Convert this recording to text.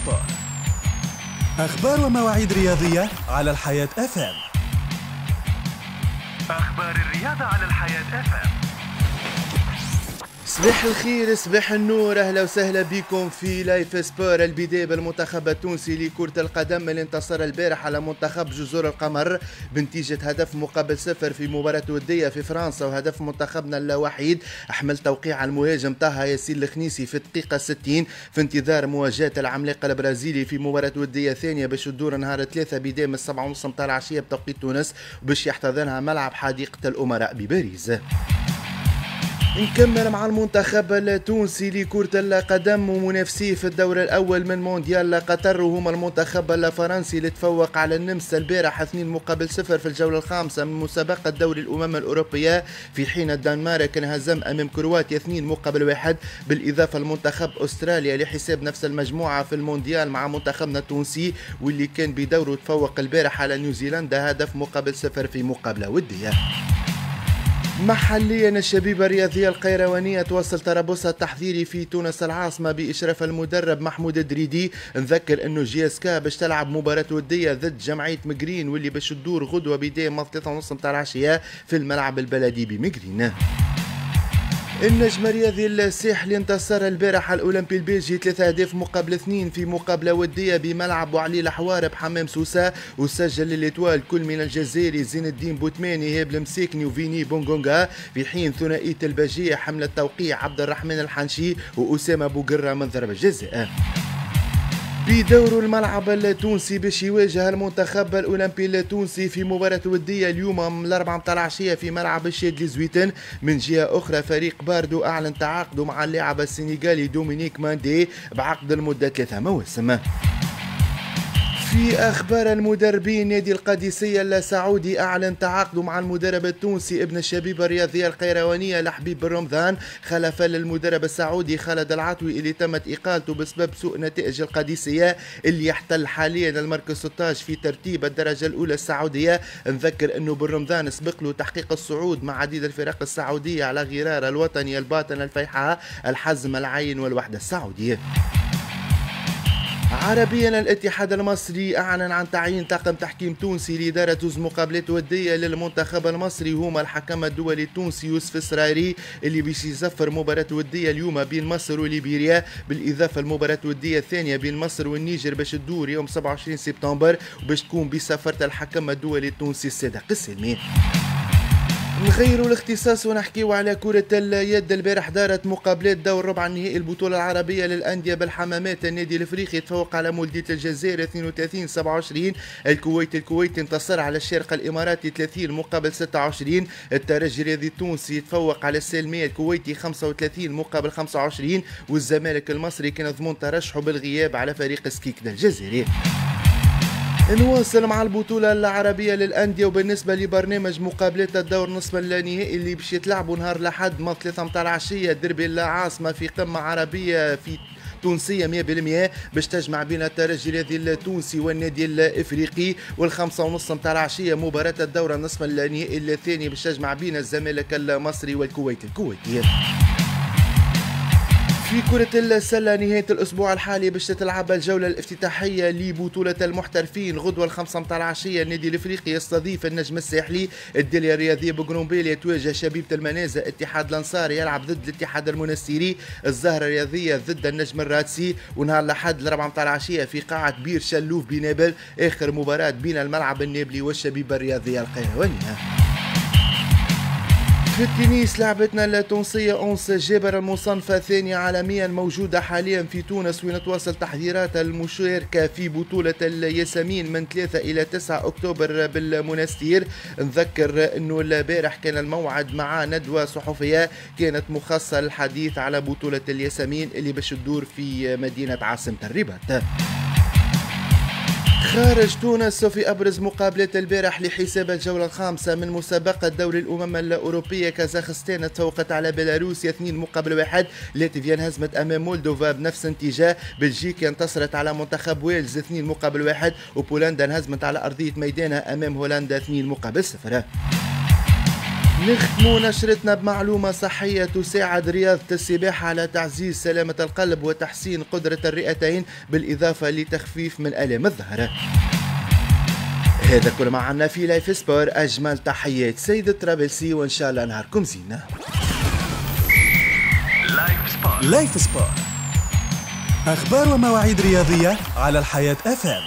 سبور. أخبار ومواعيد رياضية على الحياة FM. أخبار الرياضة على الحياة FM. صباح الخير، صباح النور، اهلا وسهلا بكم في لايف سبور. البدايه بالمنتخب التونسي لكرة القدم اللي انتصر البارح على منتخب جزر القمر بنتيجة هدف مقابل 0 في مباراة ودية في فرنسا، وهدف منتخبنا الوحيد أحمل توقيع المهاجم طه ياسين الخنيسي في الدقيقة 60 في انتظار مواجهة العملاق البرازيلي في مباراة ودية ثانية باش تدور نهار 3 بداية من 7:30 متاع العشية بتوقيت تونس، وباش يحتضنها ملعب حديقة الأمراء بباريس. نكمل مع المنتخب التونسي لكرة القدم ومنافسيه في الدور الأول من مونديال قطر، وهما المنتخب الفرنسي اللي تفوق على النمسا البارح 2-0 في الجولة الخامسة من مسابقة دوري الأمم الأوروبية، في حين الدنمارك انهزم أمام كرواتيا 2-1، بالإضافة لمنتخب أستراليا لحساب نفس المجموعة في المونديال مع منتخبنا التونسي، واللي كان بدوره تفوق البارح على نيوزيلندا 1-0 في مقابلة ودية. محليا الشبيبة الرياضية القيروانية توصل ترابصها التحضيري في تونس العاصمة بإشراف المدرب محمود الدريدي. نذكر انه جياسكا باش تلعب مباراة ودية ضد جمعية مقرين، واللي باش تدور غدوة بداية من 3:30 متاع العشية في الملعب البلدي بمقرين. النجم الرياضي الساحلي انتصر البارح على الأولمبي البلجي 3 أهداف مقابل 2 في مقابلة ودية بملعب وعلي الحوار بحمام سوسة، وسجل الاتوال كل من الجزائري زين الدين بوتماني، ايهاب المساكني وفيني بونغونغا، في حين ثنائية الباجية حمل التوقيع عبد الرحمن الحنشي وأسامة بوقرة من ضربة جزاء. بدور الملعب التونسي باش يواجه المنتخب الأولمبي التونسي في مباراة ودية اليوم من 4 متاع العشية في ملعب الشادلي زويتن. من جهة أخرى فريق باردو أعلن تعاقده مع اللاعب السنغالي دومينيك ماندي بعقد لمدة 3 مواسم. في أخبار المدربين، نادي القادسية السعودي أعلن تعاقده مع المدرب التونسي ابن الشبيبة الرياضية القيروانية لحبيب بن رمضان، خلفا للمدرب السعودي خالد العطوي اللي تمت إقالته بسبب سوء نتائج القادسية اللي يحتل حاليا المركز 16 في ترتيب الدرجة الأولى السعودية. نذكر أنه بن رمضان سبق له تحقيق الصعود مع عديد الفرق السعودية على غرار الوطني الباطن الفيحاء الحزم العين والوحدة السعودية. عربيا، الاتحاد المصري أعلن عن تعيين طاقم تحكيم تونسي لإدارة جزء مقابلات ودية للمنتخب المصري، هما الحكم الدولي التونسي يوسف السرايري اللي باش يزفر مباراة ودية اليوم بين مصر وليبيريا، بالإضافة لمباراة ودية الثانية بين مصر والنيجر باش تدور يوم 27 سبتمبر وباش تكون بسفرة الحكم الدولي التونسي الصادق السلمي. نغيروا الاختصاص ونحكيو على كرة اليد. البارح دارت مقابلات دور ربع النهائي البطولة العربية للأندية بالحمامات. النادي الافريقي تفوق على مولودية الجزائر 32-27. الكويت انتصر على الشارقة الاماراتي 30-26. الترجي الرياضي التونسي تفوق على السلمية الكويتي 35-25. والزمالك المصري كان ضمن ترشحه بالغياب على فريق سكيكدا الجزائري. نواصل مع البطولة العربية للأندية، وبالنسبة لبرنامج مقابلات الدور نصف النهائي اللي باش يتلعبوا نهار الأحد من 3 متاع العشية دربي العاصمة في قمة عربية في تونسية 100% باش تجمع بين الترجي الرياضي التونسي والنادي الافريقي، وال5:30 متاع العشية مباراة الدورة نصف النهائي الثاني باش تجمع بين الزمالك المصري والكويت الكويتي. في كرة السلة، نهاية الأسبوع الحالي باش تتلعب الجولة الافتتاحية لبطولة المحترفين غدوة 5 متاع العشية. النادي الافريقي يستضيف النجم الساحلي، الدالية الرياضية بقرومبيل يتواجه شبيبة المنازة، اتحاد الأنصار يلعب ضد الاتحاد المنستيري، الزهرة الرياضية ضد النجم الرادسي، ونهار الأحد 4 متاع العشية في قاعة بير شلوف بنابل آخر مباراة بين الملعب النابلي والشبيبة الرياضية القيروانية. في التنس، لعبتنا التونسية أونس جابر المصنفة الثانية عالميا موجودة حاليا في تونس، وين تواصل تحضيرات المشاركة في بطولة الياسمين من 3 إلى 9 أكتوبر بالمنستير. نذكر أنه البارح كان الموعد مع ندوة صحفية كانت مخصصة للحديث على بطولة الياسمين اللي باش تدور في مدينة عاصمة الرباط. خارج تونس، في أبرز مقابلات البارح لحساب الجولة الخامسة من مسابقة دوري الأمم الأوروبية، كازاخستان تفوقت على بيلاروسيا 2-1. لاتفيا انهزمت أمام مولدوفا بنفس النتيجة. بلجيكا انتصرت على منتخب ويلز 2-1، وبولندا انهزمت على أرضية ميدانها أمام هولندا 2-0. نختموا نشرتنا بمعلومة صحية تساعد رياضة السباحة على تعزيز سلامة القلب وتحسين قدرة الرئتين بالإضافة لتخفيف من آلام الظهر. هذا كل ما عنا في لايف سبور. أجمل تحيات سيد الترابلسي وإن شاء الله نهاركم زينة. لايف سبور، أخبار ومواعيد رياضية على الحياة FM.